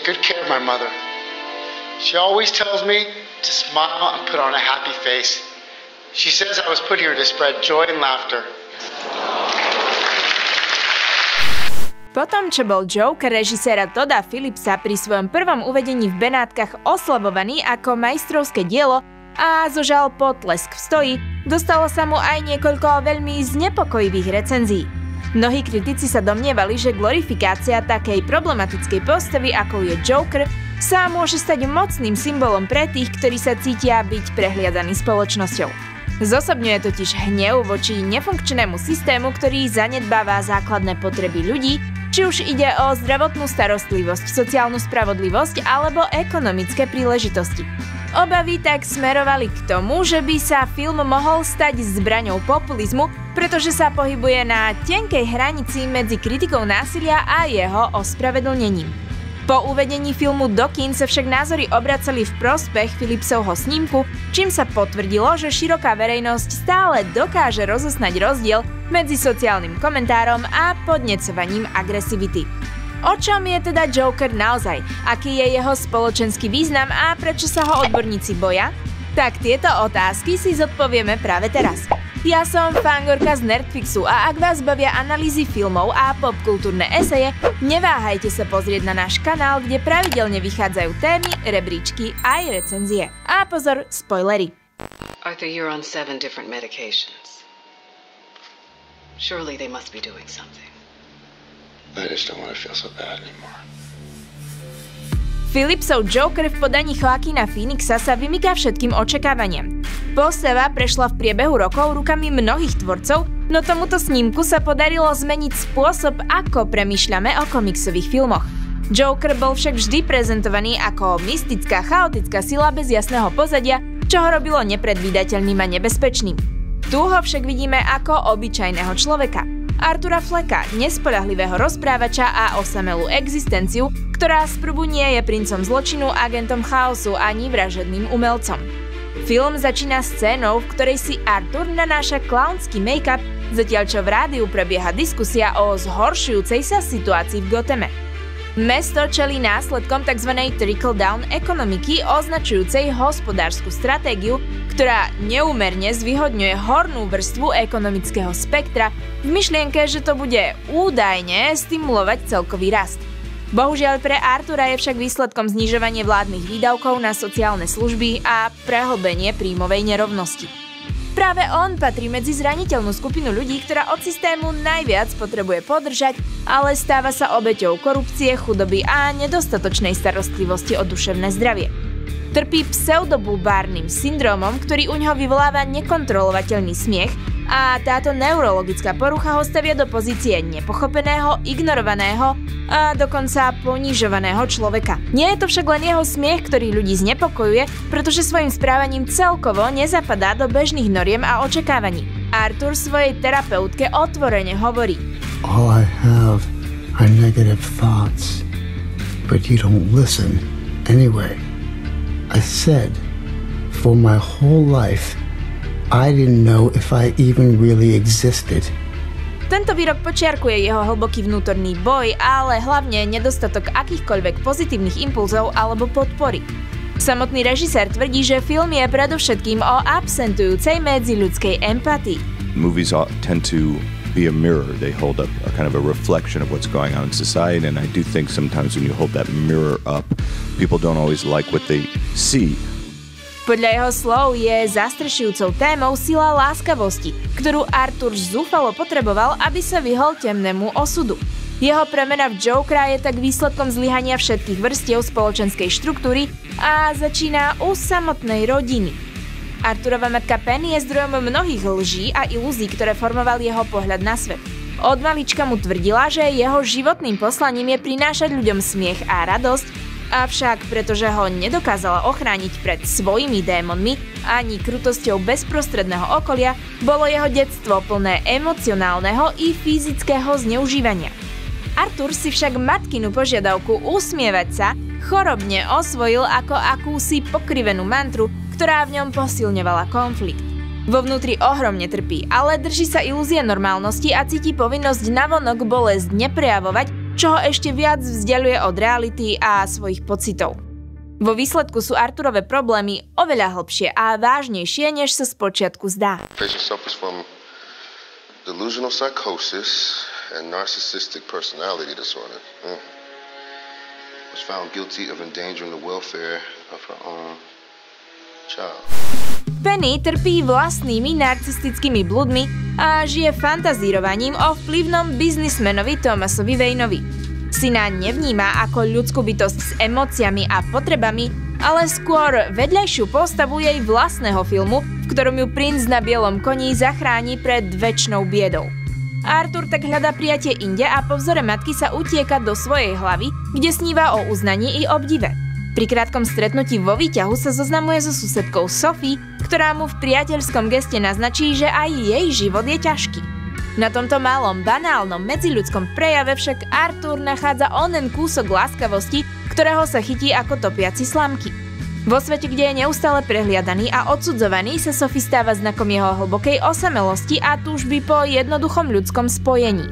take good care of my mother. She always tells me to smile and put on a happy face. She says I was put here to spread joy and laughter. Potom, čo bol Joker režiséra Todda Phillipsa pri svojom prvom uvedení v Benátkach oslavovaný ako majstrovské dielo a zožal potlesk v stoji, dostalo sa mu aj niekoľko veľmi znepokojivých recenzií. Mnohí kritici sa domnievali, že glorifikácia takej problematickej postavy, ako je Joker, sa môže stať mocným symbolom pre tých, ktorí sa cítia byť prehliadaní spoločnosťou. Zosobňuje totiž hnev voči nefunkčnému systému, ktorý zanedbáva základné potreby ľudí, či už ide o zdravotnú starostlivosť, sociálnu spravodlivosť alebo ekonomické príležitosti. Obavy tak smerovali k tomu, že by sa film mohol stať zbraňou populizmu, pretože sa pohybuje na tenkej hranici medzi kritikou násilia a jeho ospravedlnením. Po uvedení filmu do kín sa však názory obracali v prospech Phillipsovho snímku, čím sa potvrdilo, že široká verejnosť stále dokáže rozoznať rozdiel medzi sociálnym komentárom a podnecovaním agresivity. O čom je teda Joker naozaj? Aký je jeho spoločenský význam a prečo sa ho odborníci boja? Tak tieto otázky si zodpovieme práve teraz. Ja som fangorka z Nerdfixu a ak vás bavia analýzy filmov a popkultúrne eseje, neváhajte sa pozrieť na náš kanál, kde pravidelne vychádzajú témy, rebríčky aj recenzie. A pozor, spoilery. Arthur, you're on 7 different medications. Surely they must be doing something. I just don't want to feel so bad anymore. Phillipsov Joker v podaní Joaquina Phoenixa sa vymyká všetkým očakávaniam. Postava prešla v priebehu rokov rukami mnohých tvorcov, no tomuto snímku sa podarilo zmeniť spôsob, ako premýšľame o komiksových filmoch. Joker bol však vždy prezentovaný ako mystická, chaotická sila bez jasného pozadia, čo ho robilo nepredvídateľným a nebezpečným. Tu ho však vidíme ako obyčajného človeka. Artura Flecka, nespoľahlivého rozprávača a osamelú existenciu, ktorá sprvu nie je princom zločinu, agentom chaosu ani vražedným umelcom. Film začína scénou, v ktorej si Arthur nanáša klaunský make-up, zatiaľ čo v rádiu prebieha diskusia o zhoršujúcej sa situácii v Gothame. Mesto čelí následkom tzv. Trickle-down ekonomiky, označujúcej hospodársku stratégiu, ktorá neúmerne zvýhodňuje hornú vrstvu ekonomického spektra v myšlienke, že to bude údajne stimulovať celkový rast. Bohužiaľ pre Artura je však výsledkom znižovanie vládnych výdavkov na sociálne služby a prehlbenie príjmovej nerovnosti. Práve on patrí medzi zraniteľnú skupinu ľudí, ktorá od systému najviac potrebuje podržať, ale stáva sa obeťou korupcie, chudoby a nedostatočnej starostlivosti o duševné zdravie. Trpí pseudobulbárnym syndrómom, ktorý uňho vyvoláva nekontrolovateľný smiech a táto neurologická porucha ho stavia do pozície nepochopeného, ignorovaného a dokonca ponižovaného človeka. Nie je to však len jeho smiech, ktorý ľudí znepokojuje, pretože svojim správaním celkovo nezapadá do bežných noriem a očakávaní. Arthur svojej terapeutke otvorene hovorí: All I have are negative thoughts, but you don't listen anyway. I said, for my whole life, I didn't know if I even really existed. Tento výrok počiarkuje jeho hlboký vnútorný boj, ale hlavne nedostatok akýchkoľvek pozitívnych impulzov alebo podpory. Samotný režisér tvrdí, že film je predovšetkým o absentujúcej medziľudskej empatii. Movies tend to be a mirror. They hold up a kind of a reflection of what's going on in society, and I do think sometimes when you hold that mirror up, people don't always like what they see. Podľa jeho slov je zastrešujúcou témou sila láskavosti, ktorú Arthur zúfalo potreboval, aby sa vyhol temnému osudu. Jeho premena v Jokera je tak výsledkom zlyhania všetkých vrstiev spoločenskej štruktúry a začína u samotnej rodiny. Arthurova matka Penny je zdrojom mnohých lží a ilúzií, ktoré formoval jeho pohľad na svet. Od malička mu tvrdila, že jeho životným poslaním je prinášať ľuďom smiech a radosť, avšak pretože ho nedokázala ochrániť pred svojimi démonmi ani krutosťou bezprostredného okolia, bolo jeho detstvo plné emocionálneho i fyzického zneužívania. Arthur si však matkinu požiadavku usmievať sa chorobne osvojil ako akúsi pokrivenú mantru, ktorá v ňom posilňovala konflikt. Vo vnútri ohromne trpí, ale drží sa ilúzie normálnosti a cíti povinnosť navonok bolesť neprejavovať, čo ho ešte viac vzdialuje od reality a svojich pocitov. Vo výsledku sú Arturove problémy oveľa hlbšie a vážnejšie, než sa spočiatku zdá. Patient suffers from delusional psychosis and narcissistic personality disorder. Was found guilty of endangering the welfare of her own child. Penny trpí vlastnými narcistickými bludmi a žije fantazírovaním o vplyvnom biznismenovi Thomasovi Wayneovi. Syna nevníma ako ľudskú bytosť s emóciami a potrebami, ale skôr vedľajšiu postavu jej vlastného filmu, v ktorom ju princ na bielom koni zachráni pred večnou biedou. Arthur tak hľadá prijatie inde a po vzore matky sa utieka do svojej hlavy, kde sníva o uznaní i obdive. Pri krátkom stretnutí vo výťahu sa zoznamuje so susedkou Sophie, ktorá mu v priateľskom geste naznačí, že aj jej život je ťažký. Na tomto malom, banálnom, medziľudskom prejave však Arthur nachádza onen kúsok láskavosti, ktorého sa chytí ako topiaci slamky. Vo svete, kde je neustále prehliadaný a odsudzovaný, sa Sophie stáva znakom jeho hlbokej osamelosti a túžby po jednoduchom ľudskom spojení.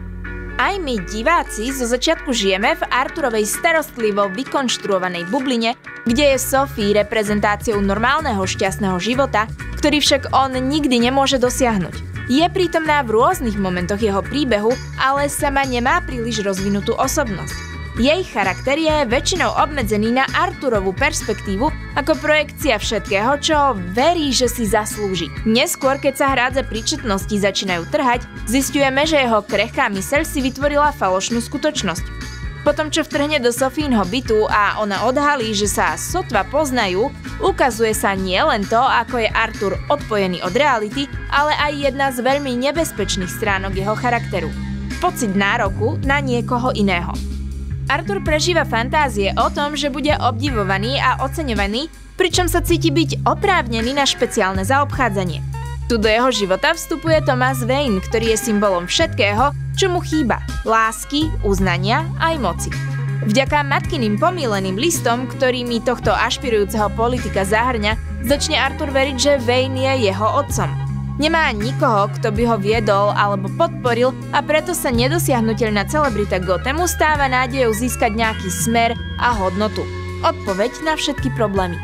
Aj my, diváci, zo začiatku žijeme v Arturovej starostlivo vykonštruovanej bubline, kde je Sophie reprezentáciou normálneho šťastného života, ktorý však on nikdy nemôže dosiahnuť. Je prítomná v rôznych momentoch jeho príbehu, ale sama nemá príliš rozvinutú osobnosť. Jej charakter je väčšinou obmedzený na Arturovú perspektívu ako projekcia všetkého, čo verí, že si zaslúži. Neskôr, keď sa hrádze príčetnosti začínajú trhať, zisťujeme, že jeho krehká myseľ si vytvorila falošnú skutočnosť. Potom, čo vtrhne do Sophínho bytu a ona odhalí, že sa sotva poznajú, ukazuje sa nielen to, ako je Arthur odpojený od reality, ale aj jedna z veľmi nebezpečných stránok jeho charakteru. Pocit nároku na niekoho iného. Arthur prežíva fantázie o tom, že bude obdivovaný a oceňovaný, pričom sa cíti byť oprávnený na špeciálne zaobchádzanie. Tu do jeho života vstupuje Thomas Wayne, ktorý je symbolom všetkého, čo mu chýba – lásky, uznania aj moci. Vďaka matkyným pomýleným listom, ktorými tohto ašpirujúceho politika zahrňa, začne Arthur veriť, že Wayne je jeho otcom. Nemá nikoho, kto by ho viedol alebo podporil a preto sa nedosiahnuteľná celebrita Gothamu stáva nádejou získať nejaký smer a hodnotu. Odpoveď na všetky problémy.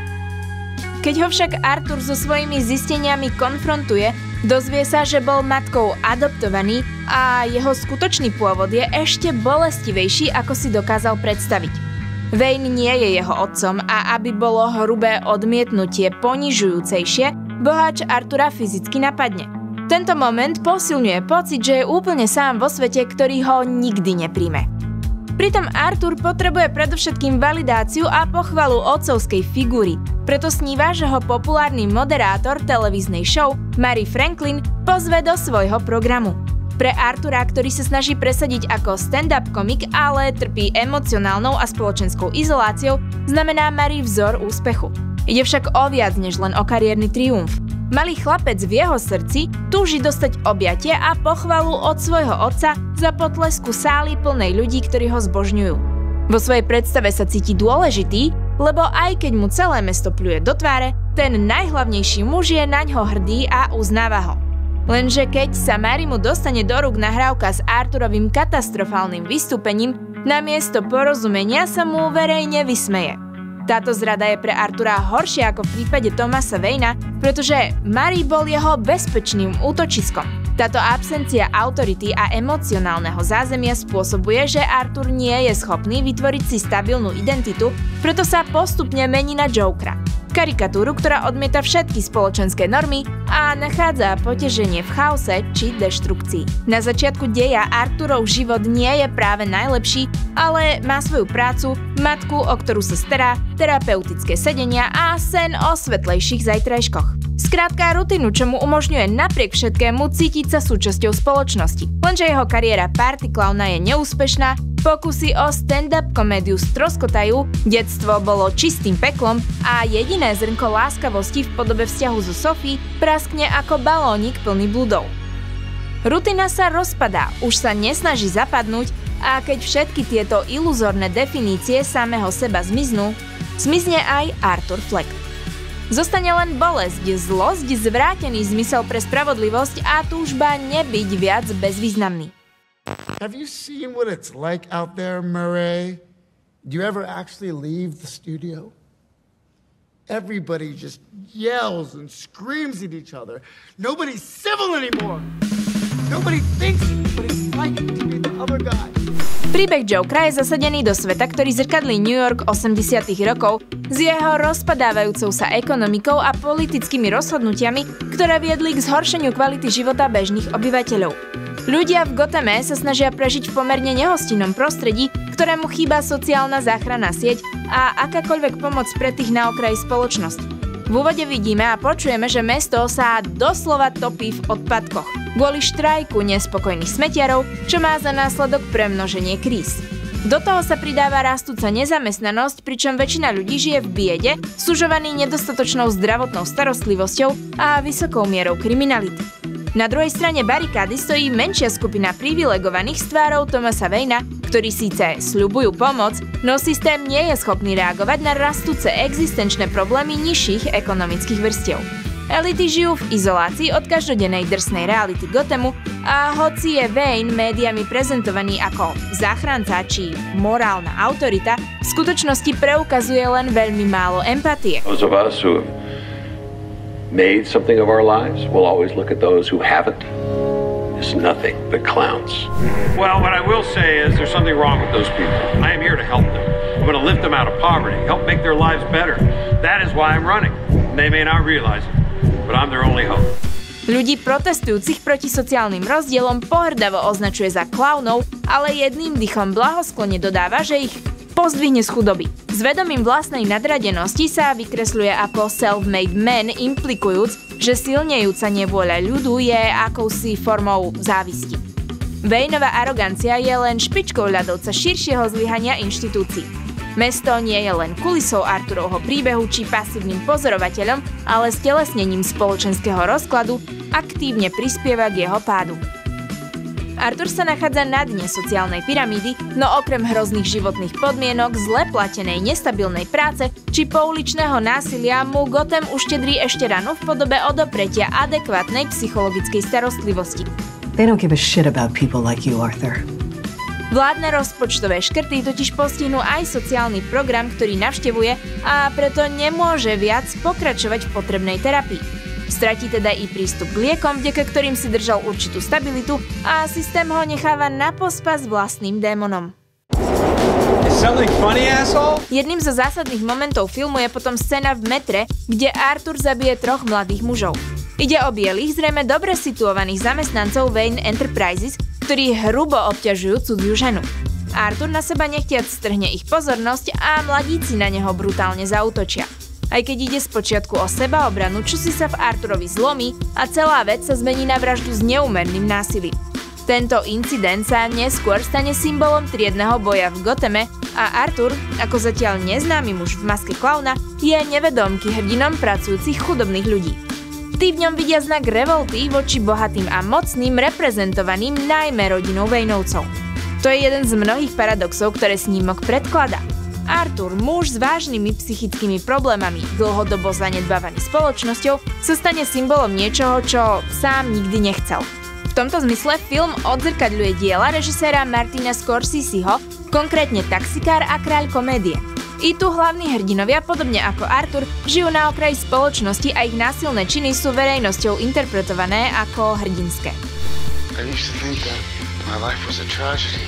Keď ho však Arthur so svojimi zisteniami konfrontuje, dozvie sa, že bol matkou adoptovaný a jeho skutočný pôvod je ešte bolestivejší, ako si dokázal predstaviť. Wayne nie je jeho otcom a aby bolo hrubé odmietnutie ponižujúcejšie, boháč Artura fyzicky napadne. Tento moment posilňuje pocit, že je úplne sám vo svete, ktorý ho nikdy nepríjme. Pritom Arthur potrebuje predovšetkým validáciu a pochvalu otcovskej figúry, preto sníva, že ho populárny moderátor televíznej show Mary Franklin pozve do svojho programu. Pre Artura, ktorý sa snaží presadiť ako stand-up komik, ale trpí emocionálnou a spoločenskou izoláciou, znamená Mary vzor úspechu. Ide však o viac než len o kariérny triumf. Malý chlapec v jeho srdci túži dostať objatie a pochvalu od svojho otca za potlesku sály plnej ľudí, ktorí ho zbožňujú. Vo svojej predstave sa cíti dôležitý, lebo aj keď mu celé mesto pľuje do tváre, ten najhlavnejší muž je naňho hrdý a uznáva ho. Lenže keď sa Marymu dostane do rúk nahrávka s Arturovým katastrofálnym vystúpením, namiesto porozumenia sa mu verejne vysmeje. Táto zrada je pre Artura horšia ako v prípade Thomasa Wayna, pretože Mary bol jeho bezpečným útočiskom. Táto absencia autority a emocionálneho zázemia spôsobuje, že Arthur nie je schopný vytvoriť si stabilnú identitu, preto sa postupne mení na Jokera. Karikatúru, ktorá odmieta všetky spoločenské normy a nachádza poteženie v chaose či deštrukcii. Na začiatku deja Arthurov život nie je práve najlepší, ale má svoju prácu, matku, o ktorú sa stará, terapeutické sedenia a sen o svetlejších zajtrajškoch. Skrátka rutinu, čo mu umožňuje napriek všetkému cítiť sa súčasťou spoločnosti. Lenže jeho kariéra party klauna je neúspešná, pokusy o stand-up komédiu stroskotajú, detstvo bolo čistým peklom a jediné zrnko láskavosti v podobe vzťahu so Sophie praskne ako balónik plný bludov. Rutina sa rozpadá, už sa nesnaží zapadnúť a keď všetky tieto iluzórne definície samého seba zmiznú, zmizne aj Arthur Fleck. Zostane len bolesť, zlosť, zvrátený zmysel pre spravodlivosť a túžba nebyť viac bezvýznamný. Have you seen what it's like out there, Murray? Do you ever actually leave the studio? Everybody just yells and screams at each other. Nobody's civil anymore. Nobody thinks what it's like to be the other guy. Príbeh Jokera je zasadený do sveta, ktorý zrkadlí New York 80. rokov s jeho rozpadávajúcou sa ekonomikou a politickými rozhodnutiami, ktoré viedli k zhoršeniu kvality života bežných obyvateľov. Ľudia v Gothame sa snažia prežiť v pomerne nehostinnom prostredí, ktorému chýba sociálna záchranná sieť a akákoľvek pomoc pre tých na okraji spoločnosti. V úvode vidíme a počujeme, že mesto sa doslova topí v odpadkoch kvôli štrajku nespokojných smetiarov, čo má za následok premnoženie kríz. Do toho sa pridáva rastúca nezamestnanosť, pričom väčšina ľudí žije v biede, sužovaný nedostatočnou zdravotnou starostlivosťou a vysokou mierou kriminality. Na druhej strane barikády stojí menšia skupina privilegovaných s tvárou Thomasa Wayna, ktorí síce sľubujú pomoc, no systém nie je schopný reagovať na rastúce existenčné problémy nižších ekonomických vrstiev. Elity žijú v izolácii od každodennej drsnej reality Gothamu a hoci je Wayne médiami prezentovaný ako záchranca či morálna autorita, v skutočnosti preukazuje len veľmi málo empatie. Those of us who have made something of our lives, we'll always look at those who haven't as nothing but clowns. Well, what I will say is there's something wrong with those people. I am here to help them. I'm going to lift them out of poverty, help make their lives better. That is why I'm running. They may not realize it, but I'm their only hope. Ľudí protestujúcich proti sociálnym rozdielom pohrdavo označuje za klaunov, ale jedným dychom blahosklone dodáva, že ich pozdvihne z chudoby. S vedomím vlastnej nadradenosti sa vykresľuje ako self-made man, implikujúc, že silnejúca nevôľa ľudu je akousi formou závisti. Wayneova arogancia je len špičkou ľadovca širšieho zlyhania inštitúcií. Mesto nie je len kulisou Arturovho príbehu či pasívnym pozorovateľom, ale stelesnením spoločenského rozkladu aktívne prispieva k jeho pádu. Artur sa nachádza na dne sociálnej pyramídy, no okrem hrozných životných podmienok, zle platenej nestabilnej práce či pouličného násilia mu Gotham uštedrí ešte ranu v podobe odopretia adekvátnej psychologickej starostlivosti. They don't give a shit about people like you, Arthur. Vládne rozpočtové škrty totiž postihnú aj sociálny program, ktorý navštevuje a preto nemôže viac pokračovať v potrebnej terapii. Stratí teda i prístup k liekom, vďaka ktorým si držal určitú stabilitu a systém ho necháva na pospas vlastným démonom. Jedným zo zásadných momentov filmu je potom scéna v metre, kde Arthur zabije 3 mladých mužov. Ide o bielých, zrejme dobre situovaných zamestnancov Wayne Enterprises, ktorí hrubo obťažujú cudziu ženu. Arthur na seba nechtiac strhne ich pozornosť a mladíci na neho brutálne zaútočia. Aj keď ide spočiatku o sebaobranu, čosi sa v Arturovi zlomí a celá vec sa zmení na vraždu s neúmerným násilím. Tento incident sa neskôr stane symbolom triedneho boja v Gothame a Arthur, ako zatiaľ neznámy muž v maske klauna, je nevedomky hrdinom pracujúcich chudobných ľudí. Tí v ňom vidia znak revolty voči bohatým a mocným, reprezentovaným najmä rodinou Wayneovcov. To je jeden z mnohých paradoxov, ktoré snímok predkladá. Arthur, muž s vážnymi psychickými problémami, dlhodobo zanedbávaný spoločnosťou, sa stane symbolom niečoho, čo sám nikdy nechcel. V tomto zmysle film odzrkadľuje diela režiséra Martina Scorseseho, konkrétne Taxikár a Kráľ komédie. I tu hlavní hrdinovia, podobne ako Arthur, žijú na okraji spoločnosti a ich násilné činy sú verejnosťou interpretované ako hrdinské. I used to think that my life was a tragedy,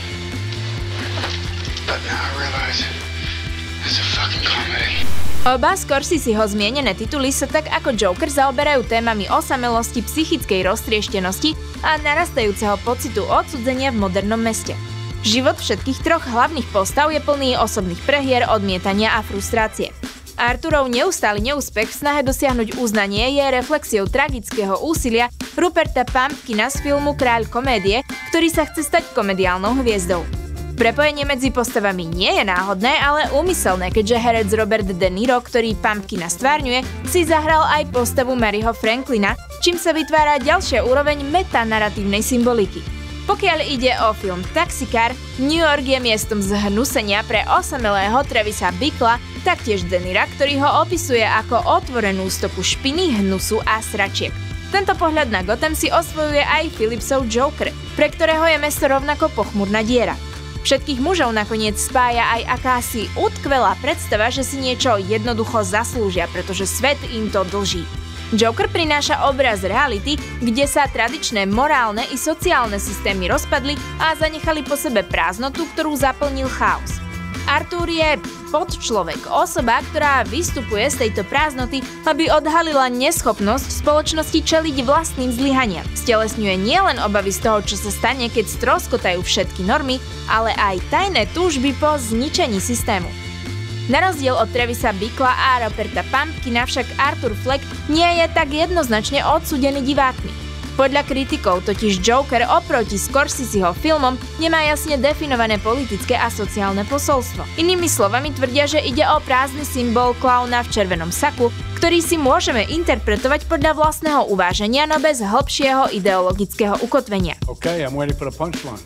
but now I realize it's a fucking comedy. Oba Scorseseho zmienené tituly sa tak ako Joker zaoberajú témami osamelosti, psychickej roztrieštenosti a narastajúceho pocitu odcudzenia v modernom meste. Život všetkých 3 hlavných postav je plný osobných prehier, odmietania a frustrácie. Arthurov neustály neúspech v snahe dosiahnuť uznanie je reflexiou tragického úsilia Ruperta Pumpkina z filmu Kráľ komédie, ktorý sa chce stať komediálnou hviezdou. Prepojenie medzi postavami nie je náhodné, ale úmyselné, keďže herec Robert De Niro, ktorý Pumpkina stvárňuje, si zahral aj postavu Maryho Franklina, čím sa vytvára ďalšia úroveň metanarratívnej symboliky. Pokiaľ ide o film Taxikár, New York je miestom zhnusenia pre osamelého Travisa Bickla, taktiež De Nira, ktorý ho opisuje ako otvorenú stopu špiny, hnusu a sračiek. Tento pohľad na Gotham si osvojuje aj Phillipsov Joker, pre ktorého je mesto rovnako pochmurná diera. Všetkých mužov nakoniec spája aj akási utkvelá predstava, že si niečo jednoducho zaslúžia, pretože svet im to dlží. Joker prináša obraz reality, kde sa tradičné morálne i sociálne systémy rozpadli a zanechali po sebe prázdnotu, ktorú zaplnil chaos. Arthur je podčlovek, osoba, ktorá vystupuje z tejto prázdnoty, aby odhalila neschopnosť spoločnosti čeliť vlastným zlyhaniam. Stelesňuje nielen obavy z toho, čo sa stane, keď stroskotajú všetky normy, ale aj tajné túžby po zničení systému. Na rozdiel od Travisa Bickla a Roberta Pumpkina však Arthur Fleck nie je tak jednoznačne odsúdený divákmi. Podľa kritikov totiž Joker oproti Scorseseho filmom nemá jasne definované politické a sociálne posolstvo. Inými slovami tvrdia, že ide o prázdny symbol klauna v červenom saku, ktorý si môžeme interpretovať podľa vlastného uváženia, no bez hĺbšieho ideologického ukotvenia. Okay, I'm waiting for the punchline.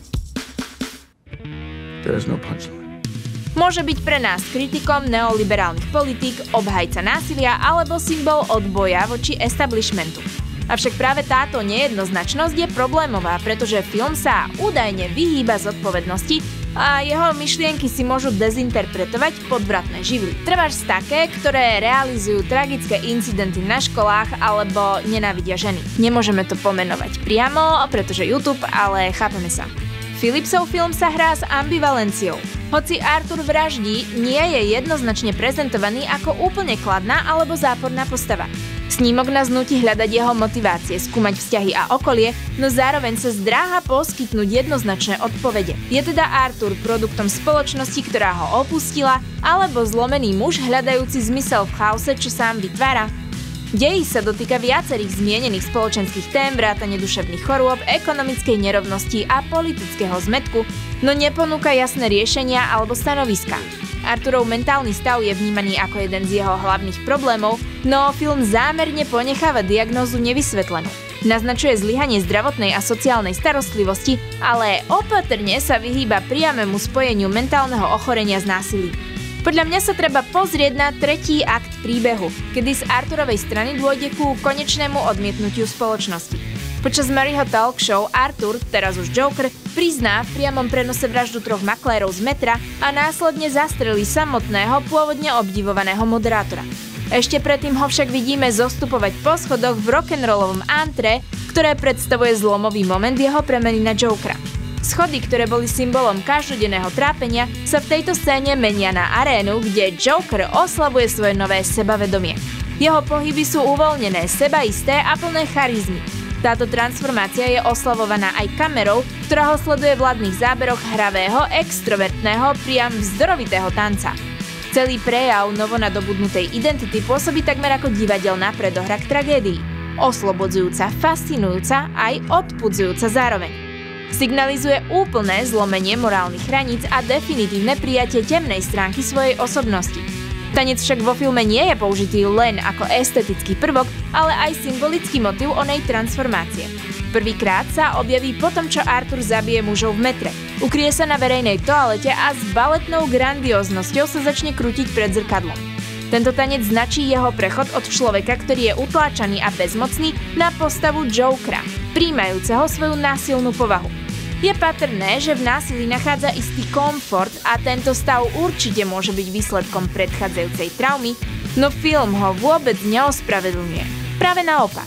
There's no punchline. Môže byť pre nás kritikom neoliberálnych politík, obhajca násilia alebo symbol odboja voči establishmentu. Avšak práve táto nejednoznačnosť je problémová, pretože film sa údajne vyhýba zodpovednosti a jeho myšlienky si môžu dezinterpretovať podvratné živly. Trebárs také, ktoré realizujú tragické incidenty na školách alebo nenávidia ženy. Nemôžeme to pomenovať priamo, pretože YouTube, ale chápeme sa. Phillipsov film sa hrá s ambivalenciou. Hoci Arthur vraždí, nie je jednoznačne prezentovaný ako úplne kladná alebo záporná postava. Snímok nás núti hľadať jeho motivácie, skúmať vzťahy a okolie, no zároveň sa zdráha poskytnúť jednoznačné odpovede. Je teda Arthur produktom spoločnosti, ktorá ho opustila, alebo zlomený muž hľadajúci zmysel v chaose, čo sám vytvára? Dej sa dotýka viacerých zmienených spoločenských tém, vrátane duševných chorôb, ekonomickej nerovnosti a politického zmätku, no neponúka jasné riešenia alebo stanoviská. Arthurov mentálny stav je vnímaný ako jeden z jeho hlavných problémov, no film zámerne ponecháva diagnózu nevysvetlenú. Naznačuje zlyhanie zdravotnej a sociálnej starostlivosti, ale opatrne sa vyhýba priamému spojeniu mentálneho ochorenia s násilím. Podľa mňa sa treba pozrieť na tretí akt príbehu, kedy z Arthurovej strany dôjde ku konečnému odmietnutiu spoločnosti. Počas Maryho talk show Arthur, teraz už Joker, prizná v priamom prenose vraždu 3 maklérov z metra a následne zastrelí samotného, pôvodne obdivovaného moderátora. Ešte predtým ho však vidíme zostupovať po schodoch v rock'n'rollovom antre, ktoré predstavuje zlomový moment jeho premeny na Jokera. Schody, ktoré boli symbolom každodenného trápenia, sa v tejto scéne menia na arénu, kde Joker oslavuje svoje nové sebavedomie. Jeho pohyby sú uvoľnené, sebaisté a plné charizmy. Táto transformácia je oslavovaná aj kamerou, ktorá ho sleduje v hladných záberoch hravého, extrovertného, priam vzdorovitého tanca. Celý prejav novonadobudnutej identity pôsobí takmer ako divadelná predohra k tragédii. Oslobodzujúca, fascinujúca aj odpudzujúca zároveň. Signalizuje úplné zlomenie morálnych hraníc a definitívne prijatie temnej stránky svojej osobnosti. Tanec však vo filme nie je použitý len ako estetický prvok, ale aj symbolický motív onej transformácie. Prvýkrát sa objaví potom, čo Arthur zabije mužov v metre. Ukrie sa na verejnej toalete a s baletnou grandióznosťou sa začne krútiť pred zrkadlom. Tento tanec značí jeho prechod od človeka, ktorý je utláčaný a bezmocný, na postavu Jokera, prijímajúceho svoju násilnú povahu. Je patrné, že v násilí nachádza istý komfort a tento stav určite môže byť výsledkom predchádzajúcej traumy, no film ho vôbec neospravedlňuje. Práve naopak.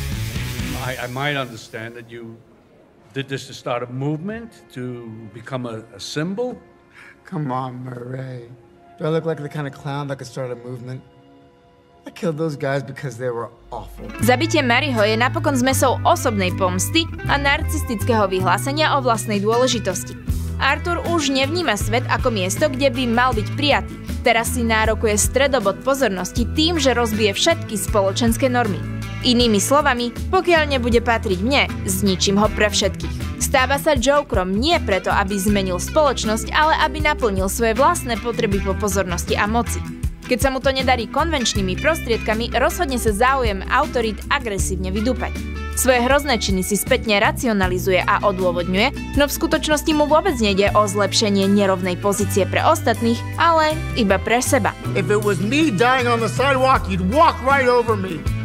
I might understand that you did this to start a movement, to become a symbol. Come on, Murray. Do I look like the kind of clown that could start a movement? I killed those guys because they were awful. Zabitie Maryho je napokon zmesou osobnej pomsty a narcistického vyhlásenia o vlastnej dôležitosti. Arthur už nevníma svet ako miesto, kde by mal byť prijatý. Teraz si nárokuje stredobod pozornosti tým, že rozbije všetky spoločenské normy. Inými slovami, pokiaľ nebude patriť mne, zničím ho pre všetkých. Stáva sa Jokerom nie preto, aby zmenil spoločnosť, ale aby naplnil svoje vlastné potreby po pozornosti a moci. Keď sa mu to nedarí konvenčnými prostriedkami, rozhodne sa záujem autorít agresívne vydúpať. Svoje hrozné činy si spätne racionalizuje a odôvodňuje, no v skutočnosti mu vôbec nejde o zlepšenie nerovnej pozície pre ostatných, ale iba pre seba. If it was me dying on the sidewalk, you'd walk right over me.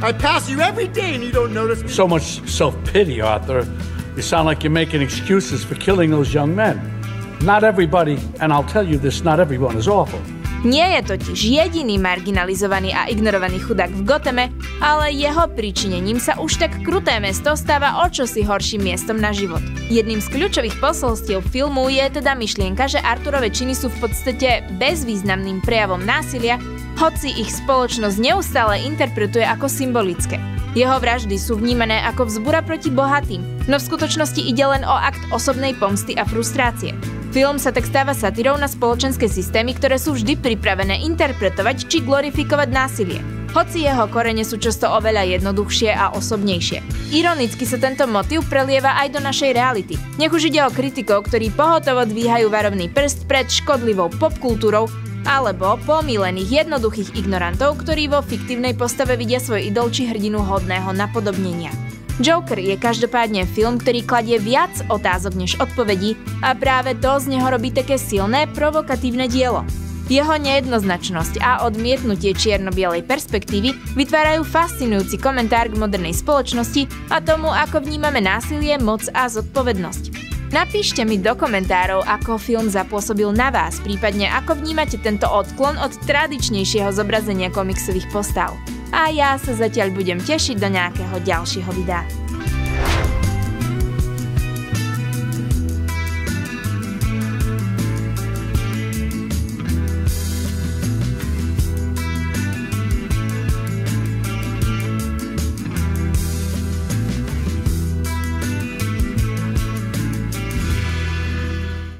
I pass you every day and you don't notice me. So much self-pity, Arthur. You sound like you're making excuses for killing those young men. Not everybody, and I'll tell you this, not everyone is awful. Nie je totiž jediný marginalizovaný a ignorovaný chudák v Gothame, ale jeho pričinením sa už tak kruté mesto stáva o čosi horším miestom na život. Jedným z kľúčových posolstiev filmu je teda myšlienka, že Arthurove činy sú v podstate bezvýznamným prejavom násilia, hoci ich spoločnosť neustále interpretuje ako symbolické. Jeho vraždy sú vnímané ako vzbura proti bohatým, no v skutočnosti ide len o akt osobnej pomsty a frustrácie. Film sa tak stáva satírou na spoločenské systémy, ktoré sú vždy pripravené interpretovať či glorifikovať násilie. Hoci jeho korene sú často oveľa jednoduchšie a osobnejšie. Ironicky sa tento motív prelieva aj do našej reality. Nech už ide o kritikov, ktorí pohotovo dvíhajú varovný prst pred škodlivou popkultúrou, alebo pomílených jednoduchých ignorantov, ktorí vo fiktívnej postave vidia svoj idol či hrdinu hodného napodobnenia. Joker je každopádne film, ktorý kladie viac otázok než odpovedí a práve to z neho robí také silné, provokatívne dielo. Jeho nejednoznačnosť a odmietnutie čierno-bielej perspektívy vytvárajú fascinujúci komentár k modernej spoločnosti a tomu, ako vnímame násilie, moc a zodpovednosť. Napíšte mi do komentárov, ako film zapôsobil na vás, prípadne ako vnímate tento odklon od tradičnejšieho zobrazenia komiksových postav. A ja sa zatiaľ budem tešiť do nejakého ďalšieho videa.